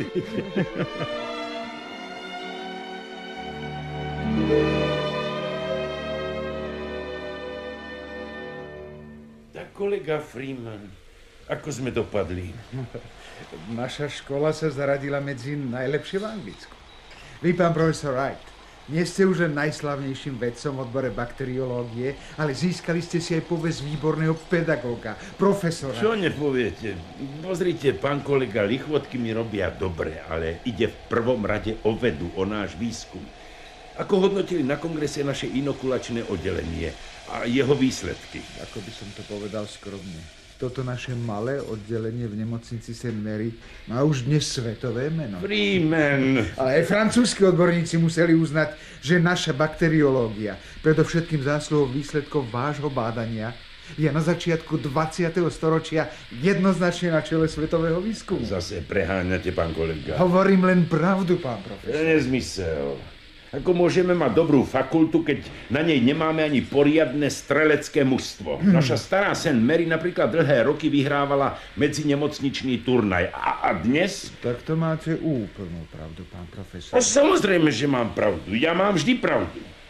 Tak kolega Freeman, ako sme dopadli? Naša škola sa zaradila medzi najlepšie v Anglicku. Vy, pán profesor Wright, nie ste už len najslavnejším vedcom v odbore bakteriológie, ale získali ste si aj povesť výborného pedagóga, profesora. Čo nepoviete? Pozrite, pán kolega, lichvotky mi robia dobre, ale ide v prvom rade o vedu, o náš výskum. Ako hodnotili na kongrese naše inokulačné oddelenie a jeho výsledky? Ako by som to povedal skromne. Toto naše malé oddelenie v nemocnici Saint Mary má už dnes svetové meno. Freeman! Ale aj francúzski odborníci museli uznať, že naša bakteriológia, predovšetkým zásluhou výsledkov vášho bádania, je na začiatku dvadsiateho storočia jednoznačne na čele svetového výskumu. Zase preháňate, pán kolega. Hovorím len pravdu, pán profesor. Nezmysel. Ako môžeme mať dobrú fakultu, keď na nej nemáme ani poriadne strelecké mužstvo? Hmm. Naša stará Saint Mary napríklad dlhé roky vyhrávala medzinemocničný turnaj. A, a dnes? Tak to máte úplnú pravdu, pán profesor. A samozrejme, že mám pravdu. Ja mám vždy pravdu.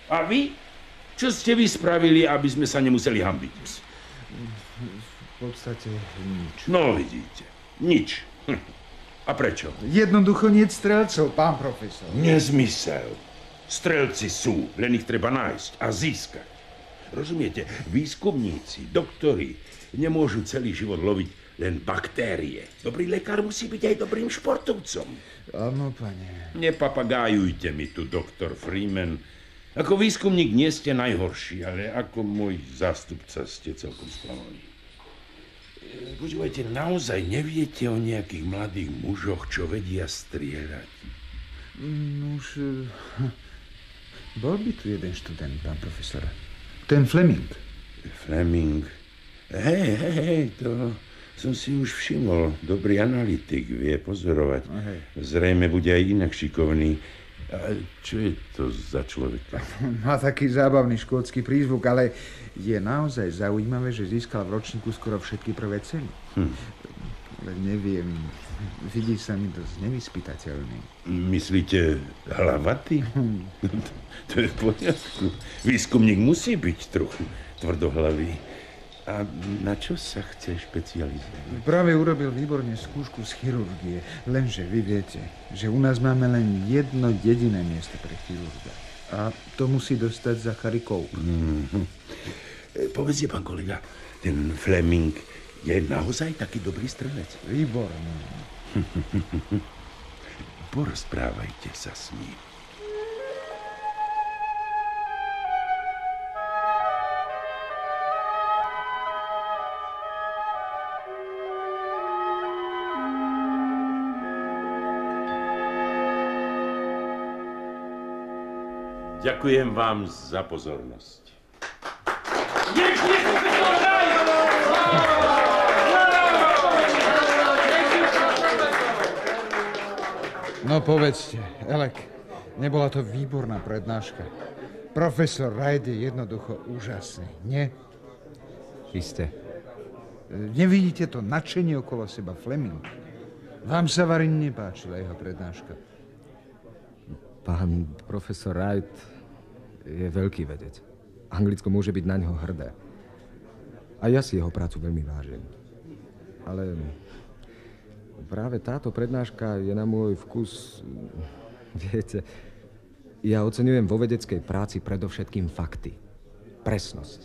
A vy? Čo ste vy spravili, aby sme sa nemuseli hanbiť? V podstate nič. No, vidíte. Nič. Hm. A prečo? Jednoducho nie strelcov, pán profesor. Nezmysel. Strelci sú, len ich treba nájsť a získať. Rozumiete? Výskumníci, doktori nemôžu celý život loviť len baktérie. Dobrý lekár musí byť aj dobrým športovcom. Áno, pane. Nepapagájujte mi tu, doktor Freeman. Ako výskumník nie ste najhorší, ale ako môj zástupca ste celkom sklamaní. Počúvajte, naozaj neviete o nejakých mladých mužoch, čo vedia strieľať? No už... Bol by tu jeden študent, pán profesor. Ten Fleming. Fleming? Hej, hej, hej, to som si už všimol. Dobrý analytik, vie pozorovať. Hej. Zrejme bude aj inak šikovný. A čo je to za človeka? Má taký zábavný škótsky prízvuk, ale je naozaj zaujímavé, že získal v ročníku skoro všetky prvé ceny. Hm. Ale neviem, vidí sa mi dosť nevyspytateľný. Myslíte hlavatý? Hm. To je v poriadku. Výskumník musí byť trochu tvrdohlavý. A na čo sa chce špecializovať? Práve urobil výborne skúšku z chirurgie, lenže vy viete, že u nás máme len jedno jediné miesto pre chirurga. A to musí dostať Zachary Cole. Mm-hmm. Povedzte, pán kolega, ten Fleming je naozaj taký dobrý strelec? Výborný. Porozprávajte sa s ním. Ďakujem vám za pozornosť. No povedzte, Elek, nebola to výborná prednáška. Profesor Wright je jednoducho úžasný, nie? Isté. Nevidíte to nadšenie okolo seba, Fleming? Vám sa Varin nepáčila jeho prednáška. Pán profesor Wright je veľký vedec. Anglicko môže byť na ňo hrdé. A ja si jeho prácu veľmi vážim. Ale práve táto prednáška je na môj vkus... Viete, ja oceňujem vo vedeckej práci predovšetkým fakty. Presnosť.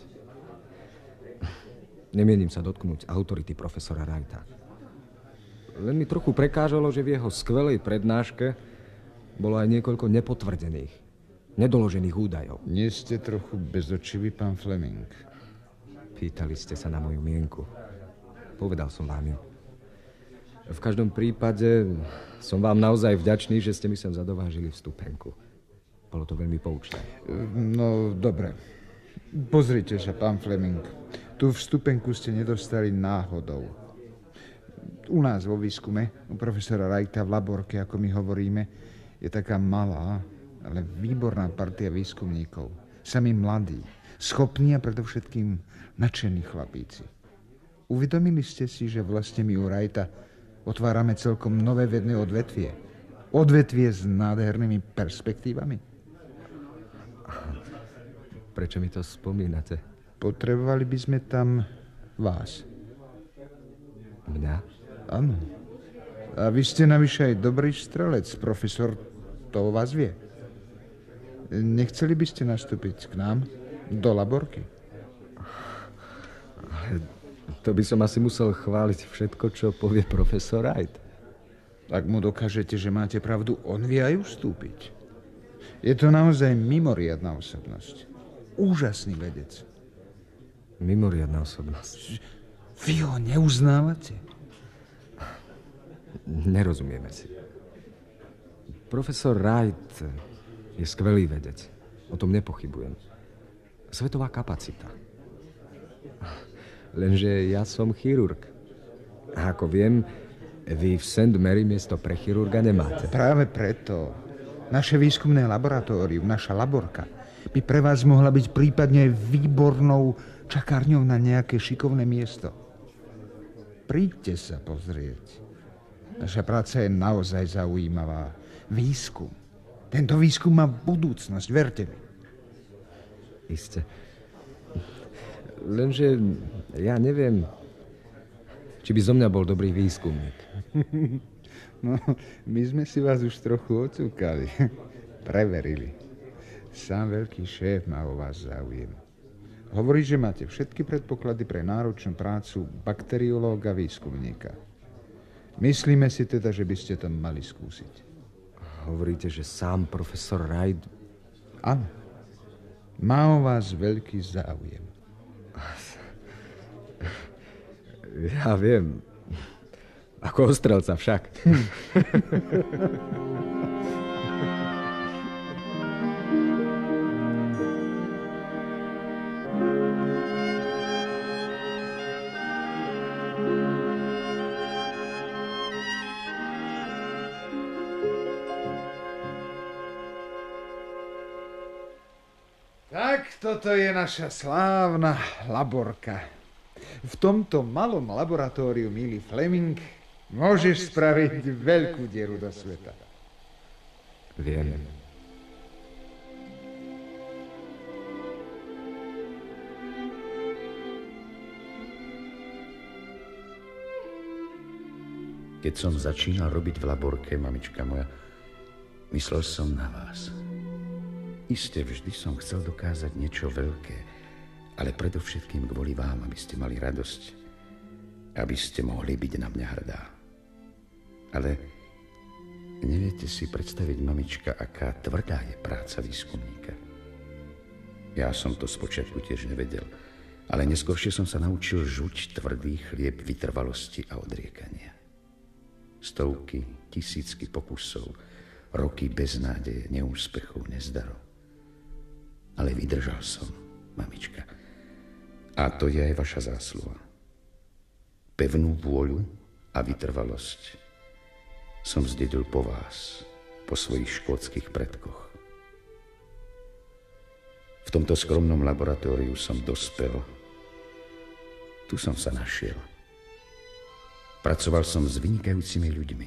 Nemienim sa dotknúť autority profesora Wrighta. Len mi trochu prekážalo, že v jeho skvelej prednáške bolo aj niekoľko nepotvrdených, nedoložených údajov. Nie ste trochu bezočivý, pán Fleming? Pýtali ste sa na moju mienku. Povedal som vám ju. V každom prípade som vám naozaj vďačný, že ste mi sem zadovážili vstupenku. Bolo to veľmi poučné. No, dobre. Pozrite sa, pán Fleming. Tú vstupenku ste nedostali náhodou. U nás vo výskume, u profesora Wrighta v laborke, ako my hovoríme, je taká malá, ale výborná partia výskumníkov. Sami mladí, schopní a predovšetkým nadšení chlapíci. Uvedomili ste si, že vlastne my u Wrighta otvárame celkom nové vedné odvetvie. Odvetvie s nádhernými perspektívami. Prečo mi to spomínate? Potrebovali by sme tam vás. Mňa? Áno. A vy ste navyše aj dobrý strelec, profesor, to o vás vie. Nechceli by ste nastúpiť k nám do laborky? Ale to by som asi musel chváliť všetko, čo povie profesor Wright. Ak mu dokážete, že máte pravdu, on vie aj ustúpiť. Je to naozaj mimoriadna osobnosť. Úžasný vedec. Mimoriadna osobnosť. Vy ho neuznávate? Nerozumieme si. Profesor Wright je skvelý vedec. O tom nepochybujem. Svetová kapacita. Lenže ja som chirurg. A ako viem, vy v Saint Mary miesto pre chirurga nemáte. Práve preto. Naše výskumné laboratórium, naša laborka, by pre vás mohla byť prípadne výbornou čakárňou na nejaké šikovné miesto. Príďte sa pozrieť. Naša práca je naozaj zaujímavá. Výskum. Tento výskum má budúcnosť, verte mi. Isté. Lenže ja neviem, či by zo mňa bol dobrý výskumník. No, my sme si vás už trochu ocúkali. Preverili. Sám veľký šéf má o vás záujem. Hovorí, že máte všetky predpoklady pre náročnú prácu bakteriológa výskumníka. Myslíme si teda, že by ste to mali skúsiť. Hovoríte, že sám profesor Wright... Áno. Má o vás veľký záujem. Ja viem. Ako ostrelca však. Tak, toto je naša slávna laborka. V tomto malom laboratóriu, milý Fleming, môžeš spraviť veľkú dieru do sveta. Viem. Keď som začínal robiť v laborke, mamička moja, myslel som na vás. Isté, vždy som chcel dokázať niečo veľké, ale predovšetkým kvôli vám, aby ste mali radosť, aby ste mohli byť na mňa hrdá. Ale neviete si predstaviť, mamička, aká tvrdá je práca výskumníka. Ja som to spočiatku tiež nevedel, ale neskôršie som sa naučil žuť tvrdý chlieb vytrvalosti a odriekania. Stovky, tisícky pokusov, roky beznádeje, neúspechov, nezdarov. Ale vydržal som, mamička. A to je aj vaša zásluha. Pevnú vôľu a vytrvalosť som zdedil po vás, po svojich škótskych predkoch. V tomto skromnom laboratóriu som dospel. Tu som sa našiel. Pracoval som s vynikajúcimi ľuďmi.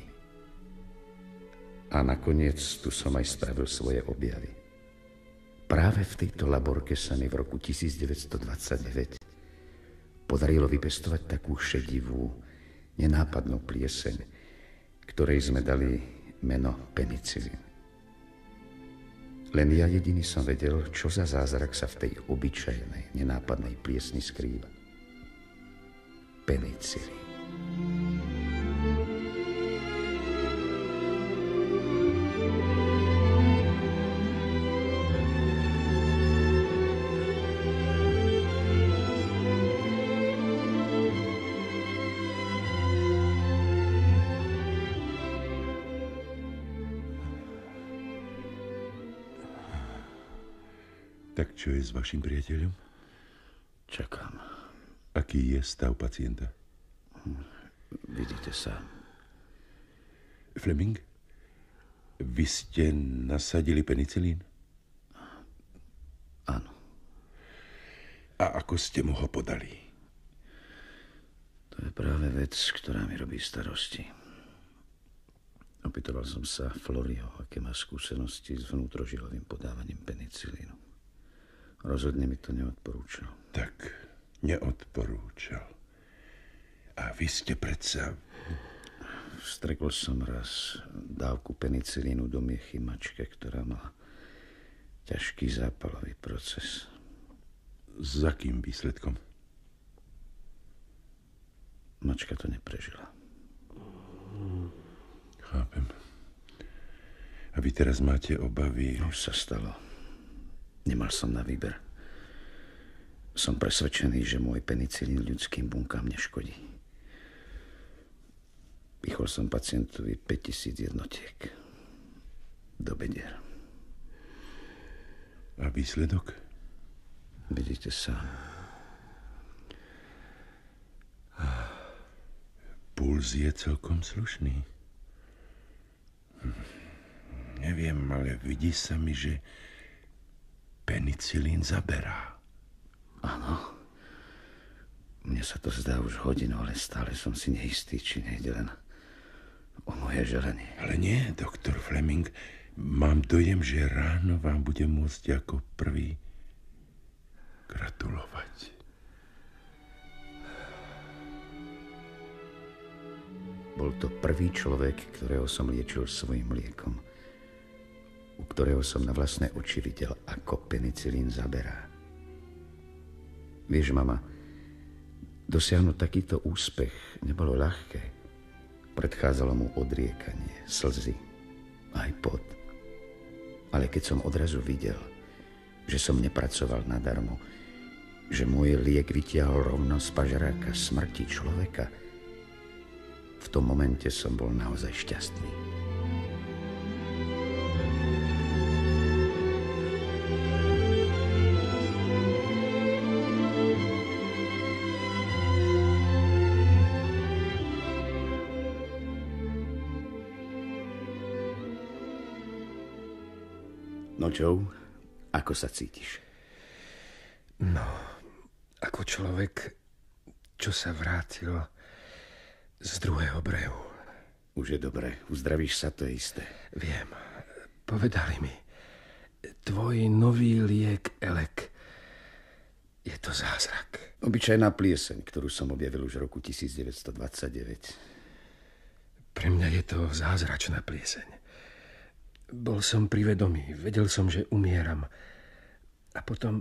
A nakoniec tu som aj spravil svoje objavy. Práve v tejto laborke sa mi v roku devätnásťstodvadsaťdeväť podarilo vypestovať takú šedivú, nenápadnú plieseň, ktorej sme dali meno penicilín. Len ja jediný som vedel, čo za zázrak sa v tej obyčajnej, nenápadnej pliesni skrýva. Penicilín. Tak čo je s vašim priateľom? Čakám. Aký je stav pacienta? Vidíte sám. Fleming, vy ste nasadili penicilín? Áno. A ako ste mu ho podali? To je práve vec, ktorá mi robí starosti. Opýtoval som sa Floriho, aké má skúsenosti s vnútrožilovým podávaním penicilínu. Rozhodne mi to neodporúčal. Tak, neodporúčal. A vy ste predsa... Vstrekol som raz dávku penicilínu do miechy mačke, ktorá mala ťažký zápalový proces. S akým výsledkom? Mačka to neprežila. Chápem. A vy teraz máte obavy... Už sa stalo. Nemal som na výber. Som presvedčený, že môj penicilín ľudským bunkám neškodí. Pichol som pacientovi päťtisíc jednotiek do bedier. A výsledok? Vidíte sám. Puls je celkom slušný. Hm. Neviem, ale vidí sa mi, že penicilín zaberá. Áno. Mne sa to zdá už hodinu, ale stále som si neistý, či nejde len o moje želenie. Ale nie, doktor Fleming. Mám dojem, že ráno vám bude môcť ako prvý gratulovať. Bol to prvý človek, ktorého som liečil svojim liekom, u ktorého som na vlastné oči videl, ako penicilín zaberá. Vieš, mama, dosiahnuť takýto úspech nebolo ľahké. Predchádzalo mu odriekanie, slzy, aj pot. Ale keď som odrazu videl, že som nepracoval nadarmo, že môj liek vytiahol rovno z pažeráka smrti človeka, v tom momente som bol naozaj šťastný. No, Joe, ako sa cítiš? No, ako človek, čo sa vrátil z druhého brehu. Už je dobre, uzdravíš sa, to je isté. Viem, povedali mi, tvoj nový liek, Elek, je to zázrak. Obyčajná plieseň, ktorú som objavil už v roku devätnásťstodvadsaťdeväť. Pre mňa je to zázračná plieseň. Bol som privedomý, vedel som, že umieram. A potom,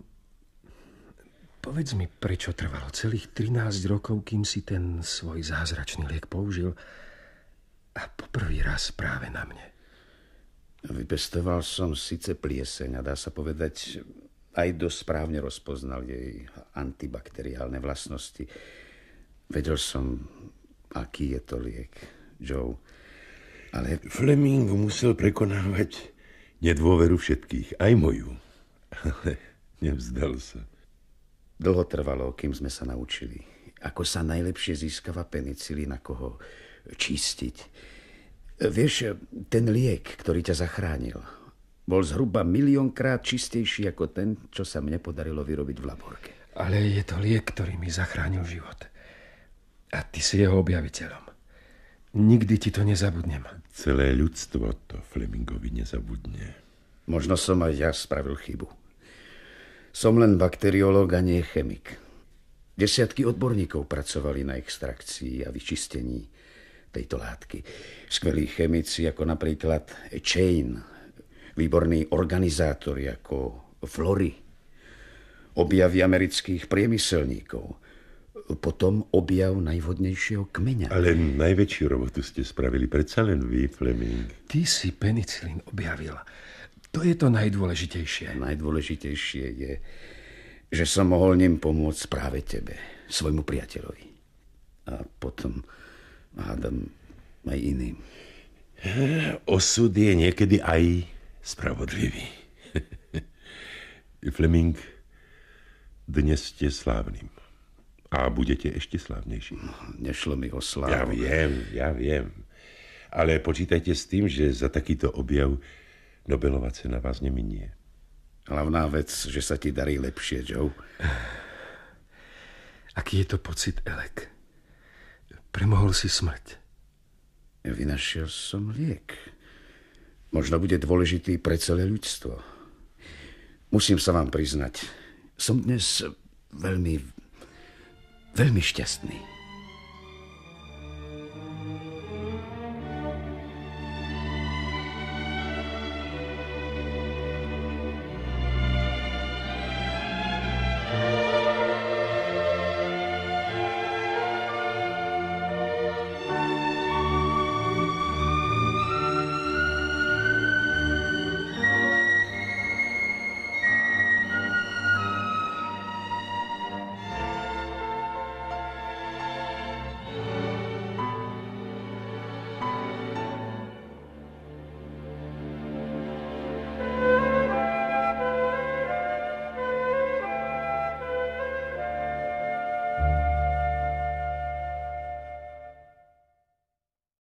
povedz mi, prečo trvalo celých trinásť rokov, kým si ten svoj zázračný liek použil a poprvý raz práve na mne. Vypestoval som síce plieseň a dá sa povedať, aj dosť správne rozpoznal jej antibakteriálne vlastnosti. Vedel som, aký je to liek, Joe. Ale Fleming musel prekonávať nedôveru všetkých, aj moju. Ale nevzdal sa. Dlho trvalo, kým sme sa naučili, ako sa najlepšie získava penicilín, ako ho čistiť. Vieš, ten liek, ktorý ťa zachránil, bol zhruba miliónkrát čistejší ako ten, čo sa mne podarilo vyrobiť v laborke. Ale je to liek, ktorý mi zachránil život. A ty si jeho objaviteľom. Nikdy ti to nezabudnem. Celé ľudstvo to Flemingovi nezabudne. Možno som aj ja spravil chybu. Som len bakteriológ a nie chemik. Desiatky odborníkov pracovali na extrakcii a vyčistení tejto látky. Skvelí chemici ako napríklad Chain, výborní organizátori ako Flory, objavy amerických priemyselníkov, potom objav najvhodnejšieho kmeňa. Ale najväčšiu robotu ste spravili predsa len vy, Fleming. Ty si penicilín objavil. To je to najdôležitejšie. Najdôležitejšie je, že som mohol ním pomôcť práve tebe, svojmu priateľovi. A potom, hádam, aj iným. Osud je niekedy aj spravodlivý. Fleming, dnes ste slávnym. A budete ešte slávnejší. Nešlo mi o slávu. Ja viem, ja viem. Ale počítajte s tým, že za takýto objav Nobelová cena vás neminie. Hlavná vec, že sa ti darí lepšie, Joe. Aký je to pocit, Elek? Premohol si smrť. Vynašiel som liek. Možno bude dôležitý pre celé ľudstvo. Musím sa vám priznať, som dnes veľmi Veľmi šťastný.